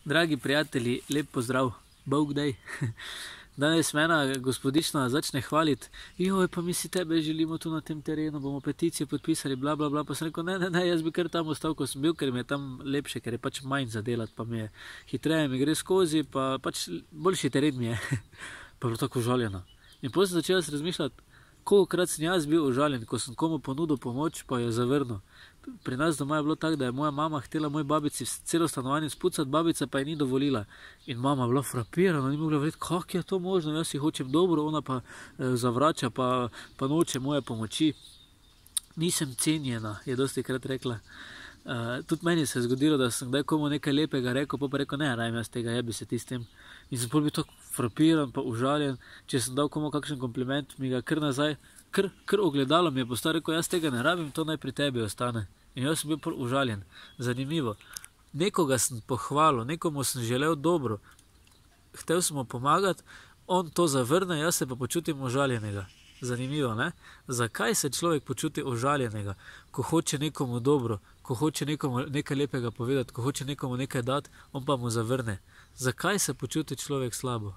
Dragi prijatelji, lep pozdrav, Bog daj. Danes me ena gospodična začne hvaliti, joj, pa mi si tebe želimo tu na tem terenu, bomo peticijo podpisali, bla, bla, bla. Pa sem rekel, ne, jaz bi kar tam ostal, ko sem bil, ker mi je tam lepše, ker je pač manj za delati, pa mi je hitreje, mi gre skozi, pa pač boljši teren mi je. Pa bilo tako užaljeno. In potem sem začel razmišljati, kolikokrat sem jaz bil užaljen, ko sem komu ponudil pomoč, pa jo zavrnil. Pri nas doma je bilo tako, da je moja mama htela moji babici celo stanovanje spucati, babica pa je ni dovolila. In mama je bila frapirana, ni mogla vedeti, kako je to možno, jaz si hočem dobro, ona pa zavrača, pa noče moje pomoči. Nisem cenjena, je dostikrat rekla. Tudi meni se je zgodilo, da sem kdaj komu nekaj lepega rekel, pa rekel, ne, rajem jaz tega, jebi se ti s tem. In sem bil tako frapiran, pa užaljen, če sem dal komu kakšen kompliment, mi ga kar nazaj, kar ogledalo mi je postal, rekel, jaz tega ne rabim, to naj pri tebi ostane. In jaz sem bil užaljen. Zanimivo. Nekoga sem pohvalil, nekomu sem želel dobro, hotel sem mu pomagati, on to zavrne, jaz se pa počutim užaljenega. Zanimivo, ne? Zakaj se človek počuti užaljenega, ko hoče nekomu dobro, ko hoče nekomu nekaj lepega povedati, ko hoče nekomu nekaj dati, on pa mu zavrne. Zakaj se počuti človek slabo?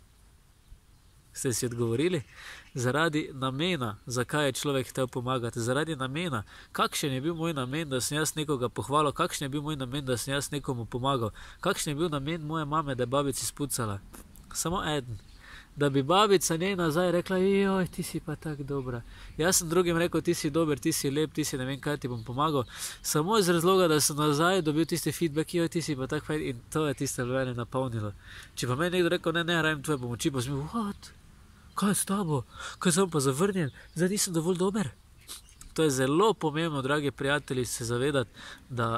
Ste si odgovorili? Zaradi namena, zakaj je človek hotel pomagati, zaradi namena. Kakšen je bil moj namen, da sem jaz nekoga pohvalil, kakšen je bil moj namen, da sem jaz nekomu pomagal, kakšen je bil namen moje mame, da je babici spucala. Samo eden. Da bi babica njej nazaj rekla, joj, ti si pa tako dobra. Jaz sem drugim rekel, ti si dober, ti si lep, ti si ne vem kaj, ti bom pomagal. Samo iz razloga, da sem nazaj dobil tisti feedback, joj, ti si pa tako fajn, in to je tiste mene napolnilo. Če pa meni nekdo rekel, ne, rajem tvoje pomoči, pa sem bil, what? Kaj s tabo? Kaj sem pa zavrnjen? Zdaj nisem dovolj dober? To je zelo pomembno, dragi prijatelji, se zavedati, da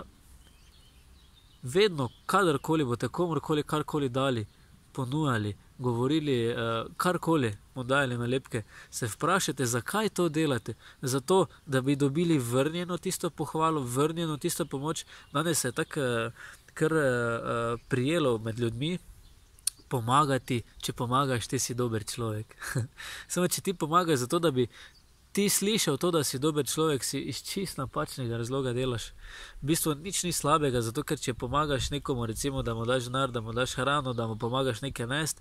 vedno, kadarkoli boste komorkoli karkoli dali, ponujali, govorili, karkoli mu dajali nalepke, se vprašajte, zakaj to delate. Zato, da bi dobili vrnjeno tisto pohvalo, vrnjeno tisto pomoč. Danes se je tako kar prijelo med ljudmi pomagati, če pomagaš, ti si dober človek. Samo, če ti pomagaš zato, da bi ti slišal to, da si dober človek, si iz čist napačnega razloga delaš. V bistvu nič ni slabega, zato ker če pomagaš nekomu, recimo, da mu daš denar, da mu daš hrano, da mu pomagaš nekaj nest,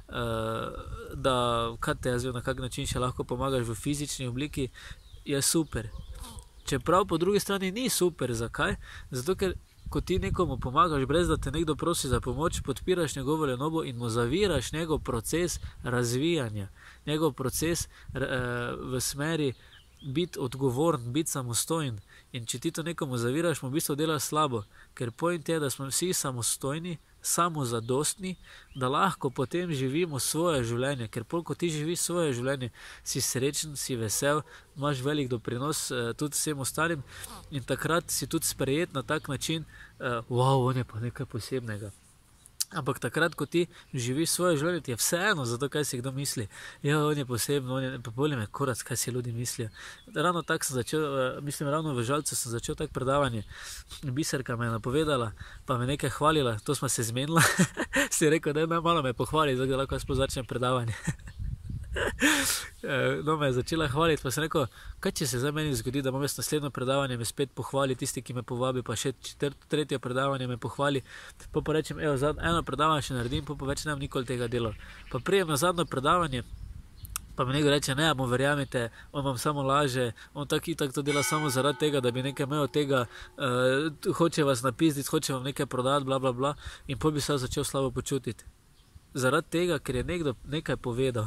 da, kaj te jaz vem, na kak način še lahko pomagaš v fizični obliki, je super. Čeprav po drugi strani ni super, zakaj? Zato ker ko ti nekomu pomagaš, brez da te nekdo prosi za pomoč, podpiraš njegovo lenobo in mu zaviraš njegov proces razvijanja, njegov proces v smeri biti odgovoren, biti samostojen. In če ti to nekomu zaviraš, mu v bistvu delaš slabo, ker point je, da smo vsi samostojni, samozadostni, da lahko potem živimo svoje življenje, ker ko ti živiš svoje življenje, si srečen, si vesel, imaš velik doprinos tudi vsem ostalim in takrat si tudi sprejet na tak način, wow, on je pa nekaj posebnega. Ampak takrat, ko ti živiš svoje življenje, ti je vseeno za to, kaj si kdo misli. Ja, on je posebno, pa bolje me kurac, kaj si ljudi mislijo. Ravno tako sem začel, ravno v Žalcu sem začel tako predavanje. Biserka me je napovedala, pa me nekaj hvalila, to smo se zmenila. Si rekel, da malo me pohvali, da lahko jaz začnem predavanje. No, me je začela hvaliti, pa sem rekel, kaj če se zdaj meni zgodi, da imam jaz naslednjo predavanje, me spet pohvali tisti, ki me povabi, pa še tretje predavanje me pohvali, pa rečem, evo, eno predavanje še naredim, pa več ne bom nikoli tega delal. Pa prijem na zadnjo predavanje, pa mi nekdo reče, ne, mu verjamete, on vam samo laže, on tako to dela samo zaradi tega, da bi nekaj imel od tega, hoče vas napizditi, hoče vam nekaj prodati, bla, bla, bla, in potem bi se začel slabo počutiti. Zaradi tega, ker je nekdo nekaj povedal.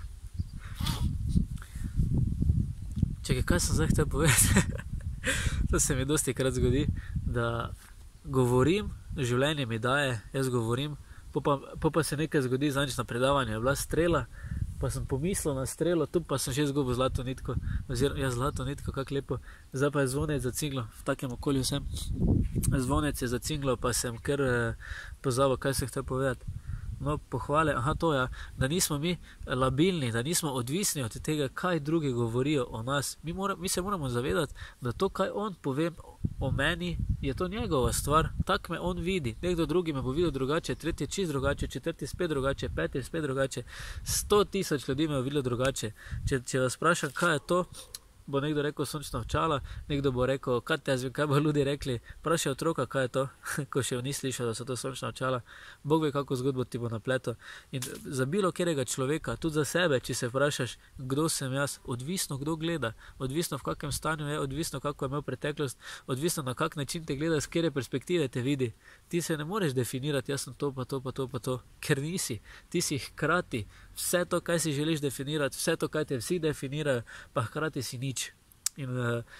Čekaj, kaj sem zdaj hotel povedati? To se mi dosti krat zgodi, da govorim, življenje mi daje, jaz govorim, pa se nekaj zgodi, zadnjič na predavanju je bila strela, pa sem pomislil na strelo, tu pa sem že izgubil zlato nitko, oziroma zlato nitko, kako lepo, zdaj pa je zvonec zacinglo, v takem okolju sem, zvonec je zacinglo, pa sem kar pozabil, kaj sem hotel povedati. No, pohvale, to je, da nismo mi labilni, da nismo odvisni od tega, kaj drugi govorijo o nas. Mi se moramo zavedati, da to, kaj on pove o meni, je to njegova stvar, tak me on vidi. Nekdo drugi me bo videl drugače, tretji čist drugače, četrti spet drugače, peti spet drugače, 100 000 ljudi me bo videlo drugače. Če vas vprašam, kaj je to, bo nekdo rekel sončna očala, nekdo bo rekel, kaj bo ljudje rekli, vprašaj otroka, kaj je to, ko še ni slišal, da so to sončna očala. Bog ve, kako zgodbo ti bo napletel. In za bilo katerega človeka, tudi za sebe, če se vprašaš, kdo sem jaz, odvisno kdo gleda, odvisno v kakem stanju je, odvisno kako je imel preteklost, odvisno na kak način te gleda, z katere perspektive te vidi. Ti se ne moreš definirati, jaz sem to, pa to, pa to, pa to, ker nisi. Ti si hkrati vse to, kaj si želiš definirati, vse to, kaj te vsi definirajo, pa hkrati si nič. In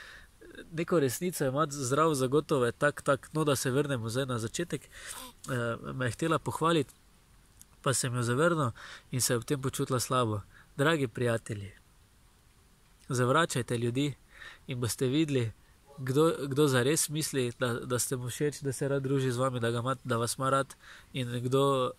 neko resnico imati zdrav zagotovo je tak, no da se vrnemo zdaj na začetek, me je htela pohvaliti, pa sem jo zavrnil in se je ob tem počutila slabo. Dragi prijatelji, zavračajte ljudi in boste videli, kdo zares misli, da ste mu všeč, da se rad druži z vami, da vas ima rad, in kdo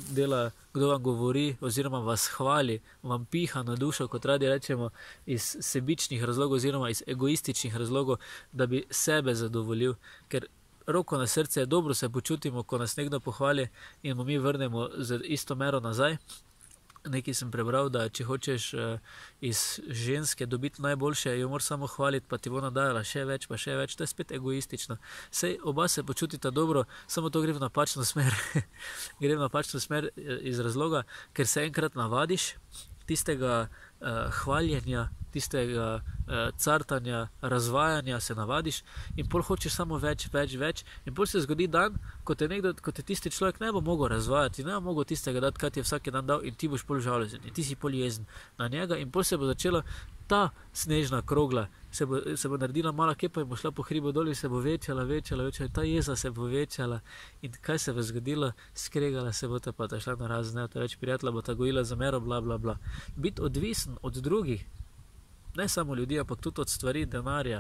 vam govori oziroma vas hvali, vam piha na dušo, kot radi rečemo, iz sebičnih razlogov oziroma iz egoističnih razlogov, da bi sebe zadovoljil. Ker roko na srce je dobro se počutimo, ko nas nekdo pohvali in mu mi vrnemo z isto mero nazaj. Nekaj sem prebral, da če hočeš iz ženske dobiti najboljše, jo moraš samo hvaliti, pa ti bo nadajala še več, pa še več. To je spet egoistično. Sej oba se počutita dobro, samo to gre v napačno smer. Gre v napačno smer iz razloga, ker se enkrat navadiš tistega hvaljenja, tistega cartanja, razvajanja, se navadiš in pol hočeš samo več in pol se zgodi dan, ko te tisti človek ne bo mogel razvajati, ne bo mogel tistega dati, kaj ti je vsak dan dal, in ti boš pol žalosten in ti si pol jezen na njega in pol se bo začela ta snežna krogla, se bo naredila mala kepa in bo šla po hribu dol in se bo večala in ta jeza se bo večala in kaj se bo zgodilo, skregala se bo pa ta šla na razne, reč prijatelja bo ta gojila za mero, bla bla bla. Biti odvisen od drugih, ne samo ljudi, ampak tudi od stvari, denarja,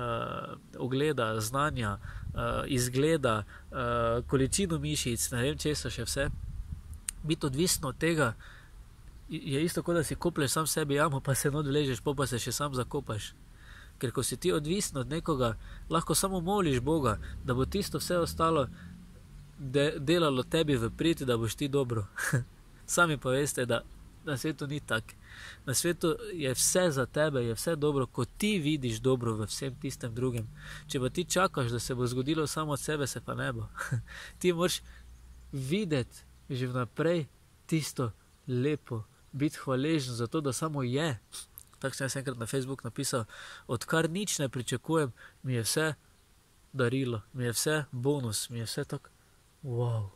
ogleda, znanja, izgleda, količino mišic, ne vem česa še vse. Biti odvisen od tega je isto, kot da si koplješ sam sebi jamo, pa se not vležeš, pa se še sam zakopaš. Ker ko si ti odvisen od nekoga, lahko samo moliš Boga, da bo tisto vse ostalo delalo tebi v prid, da boš ti dobro. Sami pa veste, da na svetu ni tak. Na svetu je vse za tebe, je vse dobro, ko ti vidiš dobro v vsem tistem drugem. Če pa ti čakaš, da se bo zgodilo samo od sebe, se pa ne bo. Ti moraš videti že vnaprej tisto lepo, biti hvaležen za to, da samo je. Tako sem jaz enkrat na Facebook napisal, odkar nič ne pričakujem, mi je vse darilo, mi je vse bonus, mi je vse tako, wow.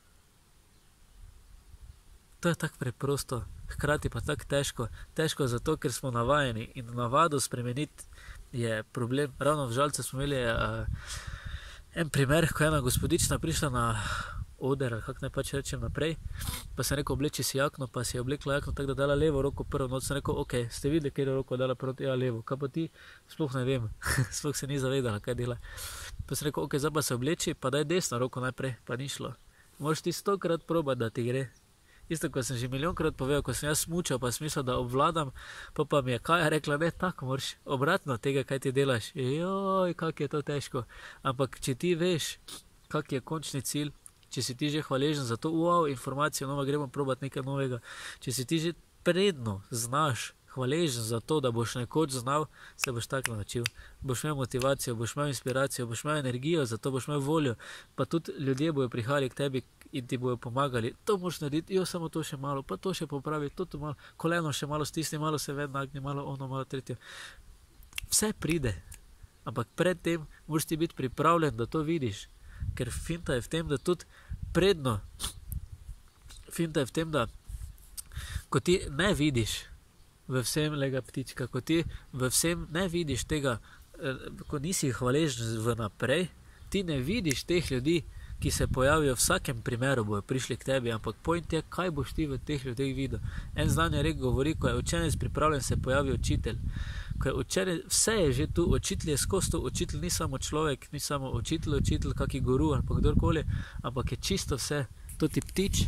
To je tako preprosto, hkrati pa tako težko. Težko zato, ker smo navajeni in navado spremeniti je problem. Ravno v Žalcu smo imeli en primer, ko je ena gospodična prišla na oder, kako ne pač rečem naprej, pa sem rekel, obleči si jakno, pa si je oblekla jakno, tako da dala levo roko prvo noč, sem rekel, ok, ste videli, kjer je roko dala proti, ja, levo, kaj pa ti, sploh ne vem, sploh se ni zavedala, kaj dela. Pa sem rekel, ok, zdaj pa se obleči, pa daj desno roko najprej, pa ni šlo. Moraš ti 100-krat probati, da ti gre. Isto, ko sem že milijonkrat povedal, ko sem jaz smučal, pa sem mislil, da obvladam, pa mi je Kaja rekla, ne, tako moraš obratno tega, kaj ti delaš. Joj, kak je to težko. Ampak, če ti veš, kak je končni cilj, če si ti že hvaležen za to, wow, informacijo nova, gremo probati nekaj novega, če si ti že predno znaš hvaležen za to, da boš nekoč znal, se boš tako naučil. Boš imel motivacijo, boš imel inspiracijo, boš imel energijo, zato boš imel voljo, pa tudi ljudje bojo prihajali k tebi in ti bojo pomagali. To moraš narediti, jo, samo to še malo, pa to še popravi, to malo, koleno še malo stisni, malo se ved nagni, malo ono, malo tretje. Vse pride, ampak predtem moraš ti biti pripravljen, da to vidiš. Ker finta je v tem, da tudi predno, finta je v tem, da ko ti ne vidiš v vsem lega ptička, ko ti v vsem ne vidiš tega, ko nisi hvaležen vnaprej, ti ne vidiš teh ljudi, ki se pojavijo v vsakem primeru, bojo prišli k tebi, ampak point je, kaj boš ti v teh ljudeh videl. En znanje rek govori, ko je učenec pripravljen, se pojavi učitelj. Ko je učenec, vse je že tu, učitelj je skozi to, učitelj ni samo človek, ni samo učitelj, kaki guru ali pa kdorkoli, ampak je čisto vse. To ti ptič,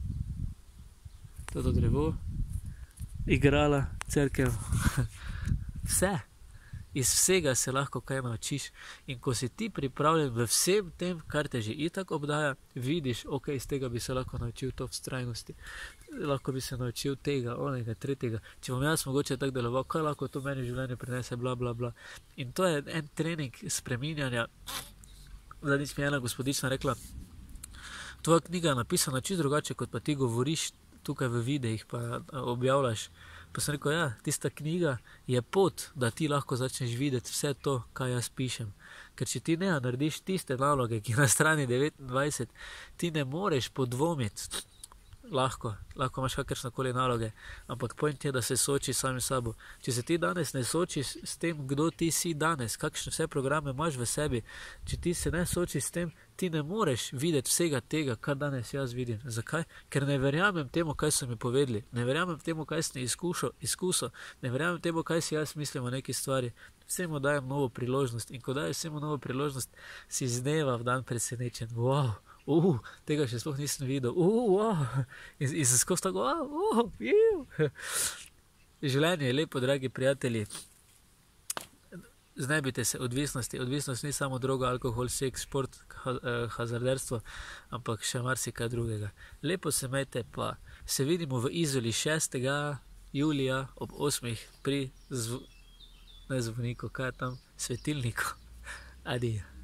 to drevo, igrala, cerkev, vse. iz vsega se lahko kaj naučiš. In ko si ti pripravljen v vsem tem, kar te že itak obdaja, vidiš, ok, iz tega bi se lahko naučil to vztrajnosti, lahko bi se naučil tega, onega, tretjega. Če bom jaz mogoče tako deloval, kaj lahko to meni v življenju prinese, bla, bla, bla. In to je en trening spreminjanja. Zadnjič mi je ena gospodična rekla, tvoja knjiga je napisana čisto drugače, kot pa ti govoriš tukaj v videih, pa objavljaš. Pa sem rekel, ja, tista knjiga je pot, da ti lahko začneš videti vse to, kaj jaz pišem. Ker če ti ne narediš tiste naloge, ki na strani 29, ti ne moreš podvomiti. Lahko imaš kakršnekoli naloge, ampak point je, da se soočiš sami s sabo. Če se ti danes ne soočiš s tem, kdo ti si danes, kakšne vse programe imaš v sebi, če ti se ne soočiš s tem, ti ne moreš videti vsega tega, kar danes jaz vidim. Zakaj? Ker ne verjamem temu, kaj so mi povedali, ne verjamem temu, kaj sem izkusil, ne verjamem temu, kaj si jaz mislim o neki stvari. Vsemu dajem novo priložnost in ko dajem vsemu novo priložnost, si z dneva v dan presenečen. Wow! Tega še sploh nisem videl. Wow. In se skozi tako, Življenje je lepo, dragi prijatelji. Znebite se odvisnosti. Odvisnost ni samo droga, alkohol, seks, šport, hazarderstvo, ampak še marsikaj drugega. Lepo se imejte, pa se vidimo v Izoli 6. julija ob 8. pri zvoniku, kaj je tam, svetilniku. Adijo.